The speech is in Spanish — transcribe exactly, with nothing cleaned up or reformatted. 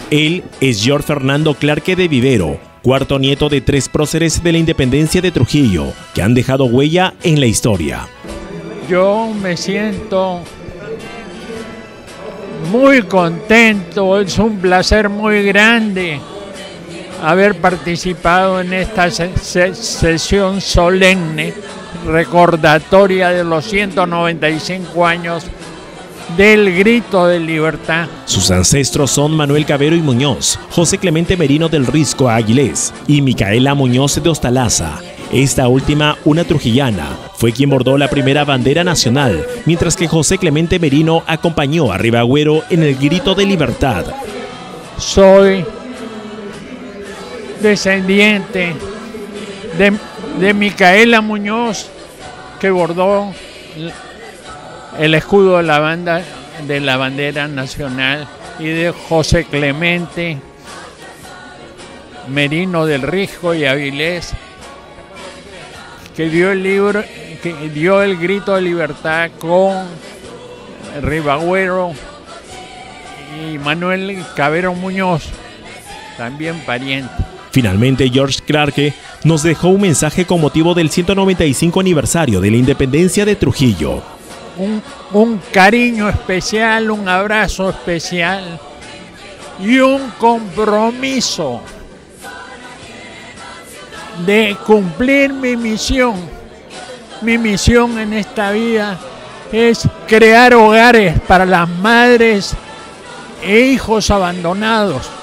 Él es George Fernando Clarke de Vivero, cuarto nieto de tres próceres de la independencia de Trujillo, que han dejado huella en la historia. Yo me siento muy contento, es un placer muy grande haber participado en esta ses sesión solemne, recordatoria de los ciento noventa y cinco años del Grito de Libertad. Sus ancestros son Manuel Cavero y Muñoz, José Clemente Merino del Risco Aguilés y Micaela Muñoz de Ostalaza. Esta última, una trujillana, fue quien bordó la primera bandera nacional, mientras que José Clemente Merino acompañó a Ribagüero en el Grito de Libertad. Soy descendiente de, de Micaela Muñoz, que bordó el escudo de la banda de la bandera nacional, y de José Clemente Merino del Risco y Avilés, que dio el libro, que dio el Grito de Libertad con Ribagüero y Manuel Cavero Muñoz, también pariente. Finalmente, George Clarke nos dejó un mensaje con motivo del ciento noventa y cinco aniversario de la independencia de Trujillo. Un, un cariño especial, un abrazo especial y un compromiso de cumplir mi misión. Mi misión en esta vida es crear hogares para las madres e hijos abandonados.